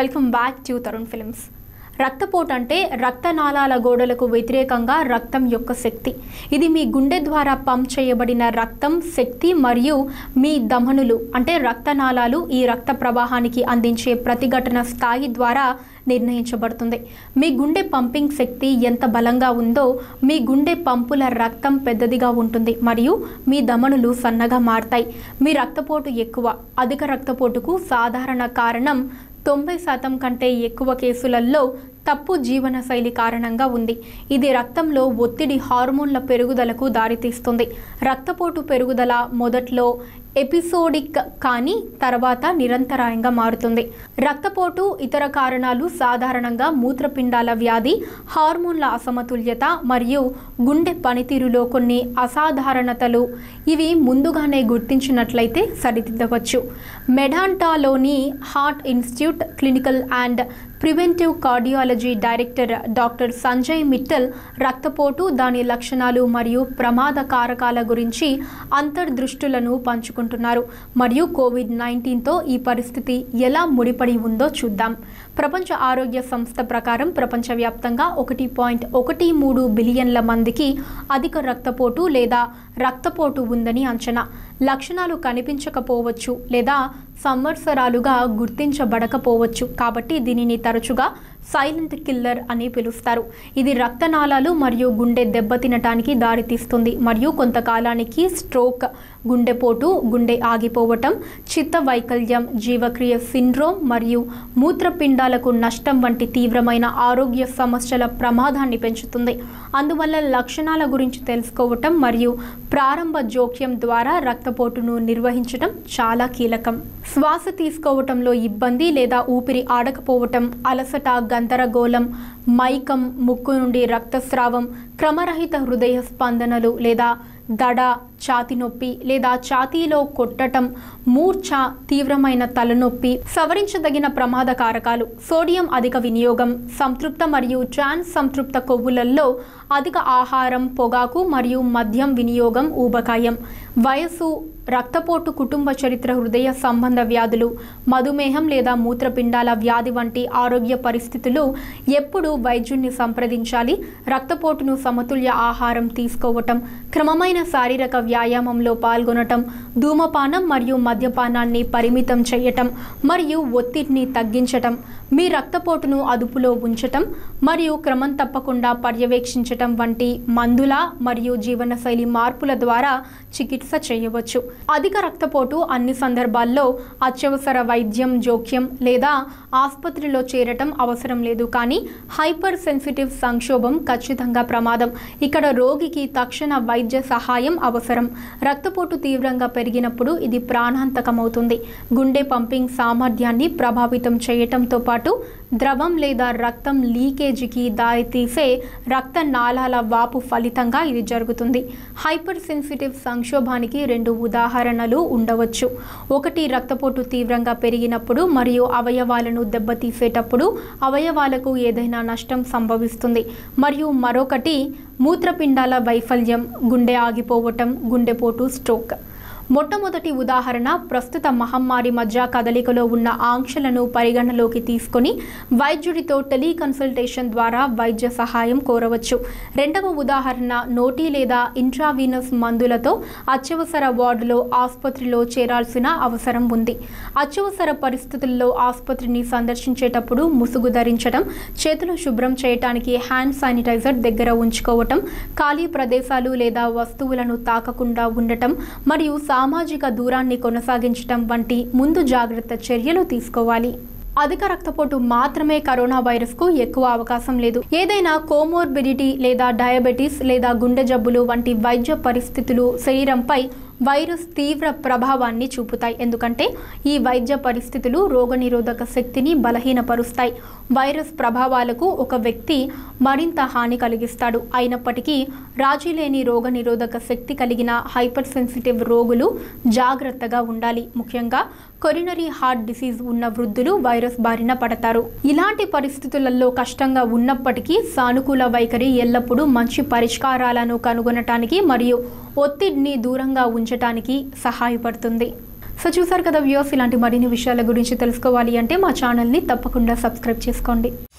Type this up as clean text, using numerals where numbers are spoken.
Welcome back to Tarun films. రక్తపోటు అంటే రక్తనాళాల గోడలకు వ్యతిరేకంగా రక్తం యొక్క శక్తి. ఇది మీ గుండె ద్వారా పంప్ చేయబడిన రక్తం శక్తి మరియు మీ ధమనులు అంటే రక్తనాళాలు ఈ రక్త ప్రవాహానికి అందించే ప్రతిఘటన స్థాయి ద్వారా నిర్ణయించబడుతుంది. మీ గుండె పంపింగ్ శక్తి ఎంత బలంగా ఉందో మీ గుండె పంపుల రక్తం పెద్దదిగా ఉంటుంది మరియు మీ ధమనులు సన్నగా మారతాయి. మీ రక్తపోటు ఎక్కువ. అధిక రక్తపోటుకు సాధారణ కారణం 90% కంటే ఎక్కువ కేసులలో తప్పు జీవనశైలి కారణంగా ఉంది. ఇది రక్తంలో ఒత్తిడి హార్మోన్ల పెరుగుదలకు దారితీస్తుంది. రక్తపోటు పెరుగుదల మొదట్లో ఎపిసోడిక్ కానీ తర్వాత నిరంతరాయంగా మారుతుంది. రక్తపోటు ఇతర కారణాలు సాధారణంగా మూత్రపిండాల వ్యాధి, హార్మోన్ల అసమతుల్యత మరియు గుండె పనితీరులో కొన్ని అసాధారణతలు. ఇవి ముందుగానే గుర్తించినట్లయితే సరిదిద్దవచ్చు. మెడాంటాలోని heart institute clinical and preventive cardiology director doctor Sanjay Mittal రక్తపోటు, దాని లక్షణాలు మరియు ప్రమాద కారకాల గురించి అంతర్దృష్టులను పంచుకుంటున్నారు మరియు కోవిడ్-19తో ఈ పరిస్థితి ఎలా ముడిపడి ఉందో చూద్దాం. ప్రపంచ ఆరోగ్య సంస్థ ప్రకారం ప్రపంచవ్యాప్తంగా 1.13 బిలియన్ల మందికి అధిక రక్తపోటు లేదా రక్తపోటు ఉందని అంచనా. లక్షణాలు కనిపించకపోవచ్చు లేదా సంవత్సరాలుగా గుర్తించబడకపోవచ్చు. కాబట్టి దీనిని తరచుగా సైలెంట్ కిల్లర్ అని పిలుస్తారు. ఇది రక్తనాళాలు మరియు గుండె దెబ్బతినటానికి దారితీస్తుంది మరియు కొంతకాలానికి స్ట్రోక్, గుండెపోటు, గుండె ఆగిపోవటం, చిత్త వైకల్యం, జీవక్రియ సిండ్రోమ్ మరియు మూత్రపిండాలకు నష్టం వంటి తీవ్రమైన ఆరోగ్య సమస్యల ప్రమాదాన్ని పెంచుతుంది. అందువల్ల లక్షణాల గురించి తెలుసుకోవటం మరియు ప్రారంభ జోక్యం ద్వారా రక్తపోటును నిర్వహించడం చాలా కీలకం. శ్వాస తీసుకోవటంలో ఇబ్బంది లేదా ఊపిరి ఆడకపోవటం, అలసట, గందరగోళం, మైకం, ముక్కు నుండి రక్తస్రావం, క్రమరహిత హృదయ స్పందనలు లేదా దడ, ఛాతీ నొప్పి లేదా ఛాతీలో కొట్టటం, మూర్ఛ, తీవ్రమైన తలనొప్పి. సవరించదగిన ప్రమాద కారకాలు: సోడియం అధిక వినియోగం, సంతృప్త మరియు ట్రాన్స్ సంతృప్త కొవ్వులలో అధిక ఆహారం, పొగాకు మరియు మద్యం వినియోగం, ఊబకాయం. వయస్సు, రక్తపోటు, కుటుంబ చరిత్ర, హృదయ సంబంధ వ్యాధులు, మధుమేహం లేదా మూత్రపిండాల వ్యాధి వంటి ఆరోగ్య పరిస్థితులు ఎప్పుడు వైద్యుడిని సంప్రదించాలి. రక్తపోటును సమతుల్య ఆహారం తీసుకోవటం, క్రమమైన శారీరక వ్యాయామంలో పాల్గొనటం, ధూమపానం మరియు మద్యపానాన్ని పరిమితం చేయటం మరియు ఒత్తిడిని తగ్గించటం, మీ రక్తపోటును అదుపులో ఉంచటం మరియు క్రమం తప్పకుండా పర్యవేక్షించటం వంటి మందుల మరియు జీవనశైలి మార్పుల ద్వారా చికిత్స చేయవచ్చు. అధిక రక్తపోటు అన్ని సందర్భాల్లో అత్యవసర వైద్యం జోక్యం లేదా ఆసుపత్రిలో చేరటం అవసరం లేదు, కానీ హైపర్ సెన్సిటివ్ సంక్షోభం ఖచ్చితంగా ప్రమాదం. ఇక్కడ రోగికి తక్షణ వైద్య సహాయం అవసరం. రక్తపోటు తీవ్రంగా పెరిగినప్పుడు ఇది ప్రాణాంతకమవుతుంది. గుండె పంపింగ్ సామర్థ్యాన్ని ప్రభావితం చేయటంతో పాటు ద్రవం లేదా రక్తం లీకేజీకి దారితీసే రక్తనాళాల వాపు ఫలితంగా ఇది జరుగుతుంది. హైపర్ సెన్సిటివ్ సంక్షోభానికి 2 ఉదాహరణలు ఉండవచ్చు. ఒకటి, రక్తపోటు తీవ్రంగా పెరిగినప్పుడు మరియు అవయవాలను దెబ్బతీసేటప్పుడు అవయవాలకు ఏదైనా నష్టం సంభవిస్తుంది. మరియు మరొకటి, మూత్రపిండాల వైఫల్యం, గుండె ఆగిపోవటం, గుండెపోటు, స్ట్రోక్. మొట్టమొదటి ఉదాహరణ ప్రస్తుత మహమ్మారి మధ్య కదలికలో ఉన్న ఆంక్షలను పరిగణలోకి తీసుకొని వైద్యుడితో టెలికన్సల్టేషన్ ద్వారా వైద్య సహాయం కోరవచ్చు. రెండవ ఉదాహరణ, నోటి లేదా ఇంట్రావీనస్ మందులతో అత్యవసర వార్డులో ఆసుపత్రిలో చేరాల్సిన అవసరం ఉంది. అత్యవసర పరిస్థితుల్లో ఆసుపత్రిని సందర్శించేటప్పుడు ముసుగు ధరించడం, చేతులు శుభ్రం చేయడానికి హ్యాండ్ శానిటైజర్ దగ్గర ఉంచుకోవటం, ఖాళీ ప్రదేశాలు లేదా వస్తువులను తాకకుండా ఉండటం మరియు సామాజిక దూరాన్ని కొనసాగించడం వంటి ముందు జాగ్రత్త చర్యలు తీసుకోవాలి. అధిక రక్తపోటు మాత్రమే కరోనా వైరస్కు ఎక్కువ అవకాశం లేదు. ఏదైనా కోమోర్బిడిటీ లేదా డయాబెటీస్ లేదా గుండె జబ్బులు వంటి వైద్య పరిస్థితులు శరీరంపై వైరస్ తీవ్ర ప్రభావాన్ని చూపుతాయి, ఎందుకంటే ఈ వైద్య పరిస్థితులు రోగనిరోధక శక్తిని బలహీనపరుస్తాయి. వైరస్ ప్రభావాలకు ఒక వ్యక్తి మరింత హాని కలిగిస్తాడు. అయినప్పటికీ రాజీలేని రోగనిరోధక శక్తి కలిగిన హైపర్ సెన్సిటివ్ రోగులు జాగ్రత్తగా ఉండాలి. ముఖ్యంగా కొరినరీ హార్ట్ డిసీజ్ ఉన్న వృద్ధులు వైరస్ బారిన పడతారు. ఇలాంటి పరిస్థితులలో కష్టంగా ఉన్నప్పటికీ సానుకూల వైఖరి ఎల్లప్పుడూ మంచి పరిష్కారాలను కనుగొనటానికి మరియు ఒత్తిడిని దూరంగా ఉంచడానికి సహాయపడుతుంది. సో చూసారు కదా వ్యూవర్స్, ఇలాంటి మరిన్ని విషయాల గురించి తెలుసుకోవాలి అంటే మా ఛానల్ని తప్పకుండా సబ్స్క్రైబ్ చేసుకోండి.